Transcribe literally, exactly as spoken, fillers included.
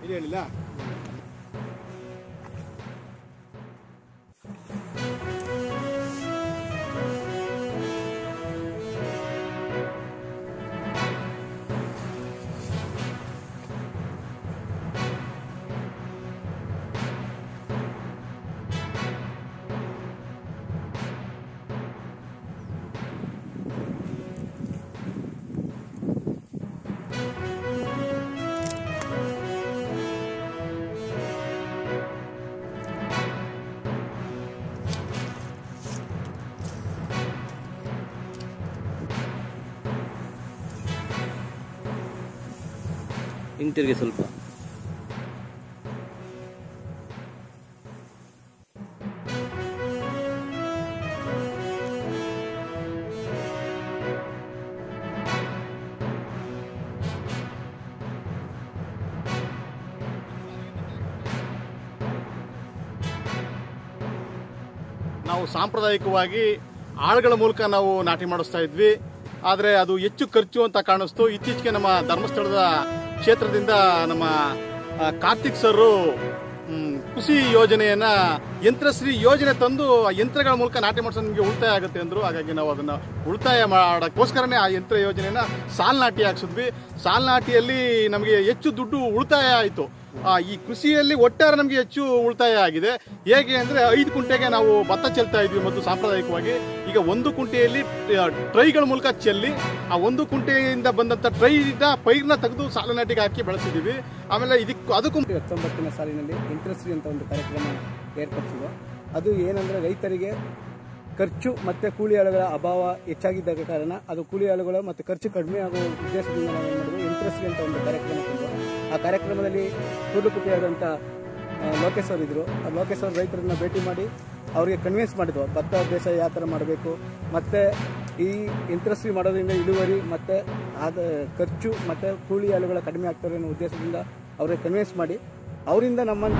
ಹೆಸರು ಹೇಳಿಲ್ಲ. ಹಿಂತಿರುಗಿ ಸ್ವಲ್ಪ. ನಾವು ಸಾಂಪ್ರದಾಯಿಕವಾಗಿ ಆಳುಗಳ ಮೂಲಕ ನಾವು ನಾಟಿ ಮಾಡಿಸ್ತಾ ಇದ್ವಿ. ಆದರೆ ಅದು ಹೆಚ್ಚು ಖರ್ಚು ಅಂತ ಕಾಣಿಸ್ತು. ಇತ್ತೀಚೆಗೆ ನಮ್ಮ ಧರ್ಮಸ್ಥಳದ ಕ್ಷೇತ್ರದಿಂದ ನಮ್ಮ ಕಾರ್ತಿಕ್ ಸರ್ ಕೃಷಿ ಯೋಜನೆಯನ್ನ ಯಂತ್ರಶ್ರೀ ಯೋಜನೆ ತಂದು ಯಂತ್ರಗಳ ಮೂಲಕ ನಾಟಿ ಮಾಡಿಸೋದು ನಿಮಗೆ ಉಳಿತಾಯ ಆಗುತ್ತೆ ಅಂದ್ರು. ಹಾಗಾಗಿ ನಾವು ಅದನ್ನ ಉಳಿತಾಯ ಮಾಡೋಕ್ಕೋಸ್ಕರನೇ ಆ ಯಂತ್ರ ಯೋಜನೆಯನ್ನ ಸಾಲ್ ನಾಟಿ ಹಾಕ್ಸಿದ್ವಿ. ಸಾಲ್ ನಾಟಿಯಲ್ಲಿ ನಮಗೆ ಹೆಚ್ಚು ದುಡ್ಡು ಉಳಿತಾಯ ಆಯಿತು. ಈ ಕೃಷಿಯಲ್ಲಿ ಒಟ್ಟಾರೆ ನಮಗೆ ಹೆಚ್ಚು ಉಳಿತಾಯ ಆಗಿದೆ. ಹೇಗೆ ಅಂದರೆ ಐದು ಕುಂಟೆಗೆ ನಾವು ಭತ್ತ ಚೆಲ್ತಾ ಇದ್ವಿ ಮೊದಲು ಸಾಂಪ್ರದಾಯಿಕವಾಗಿ. ಈಗ ಒಂದು ಕುಂಟೆಯಲ್ಲಿ ಟ್ರೈಗಳ ಮೂಲಕ ಚೆಲ್ಲಿ ಆ ಒಂದು ಕುಂಟೆಯಿಂದ ಬಂದಂಥ ಟ್ರೈದ ಪೈರ್ನ ತೆಗೆದು ಸಾಲು ನಾಟಿಗೆ ಹಾಕಿ ಬೆಳೆಸಿದ್ದೀವಿ. ಆಮೇಲೆ ಇದಕ್ಕೆ ಅದಕ್ಕೂ ಹತ್ತೊಂಬತ್ತನೇ ಸಾಲಿನಲ್ಲಿ ಯಂತ್ರಶ್ರೀ ಅಂತ ಒಂದು ಕಾರ್ಯಕ್ರಮ ಏರ್ಪಡಿಸಿದ್ರು. ಅದು ಏನಂದರೆ ರೈತರಿಗೆ ಖರ್ಚು ಮತ್ತು ಕೂಲಿ ಆಳುಗಳ ಅಭಾವ ಹೆಚ್ಚಾಗಿದ್ದ ಕಾರಣ ಅದು ಕೂಲಿ ಆಳುಗಳು ಮತ್ತು ಖರ್ಚು ಕಡಿಮೆ ಆಗುವ ಉದ್ದೇಶದಿಂದ ನಾವು ಏನು ಮಾಡಿದ್ವಿ, ಯಂತ್ರಶ್ರೀ ಅಂತ ಒಂದು ಕಾರ್ಯಕ್ರಮ ತಂದು ಆ ಕಾರ್ಯಕ್ರಮದಲ್ಲಿ ಕೂಡುಕುಟಿಯಾದಂಥ ಲೋಕೇಶ್ ಅವರು ಇದ್ದರು. ಆ ಲೋಕೇಶ್ ಅವರು ರೈತರನ್ನ ಭೇಟಿ ಮಾಡಿ ಅವರಿಗೆ ಕನ್ವಿನ್ಸ್ ಮಾಡಿದ್ವು ಭತ್ತ ಬೇಸಾಯ ಯಾವ ಥರ ಮಾಡಬೇಕು, ಮತ್ತು ಈ ಯಂತ್ರಶ್ರೀ ಮಾಡೋದ್ರಿಂದ ಇಳುವರಿ ಮತ್ತು ಆದ ಖರ್ಚು ಮತ್ತು ಕೂಲಿ ಆಳುಗಳ ಕಡಿಮೆ ಆಗ್ತಾರೆ ಅನ್ನೋ ಉದ್ದೇಶದಿಂದ ಅವರಿಗೆ ಕನ್ವಿನ್ಸ್ ಮಾಡಿ ಅವರಿಂದ ನಮ್ಮ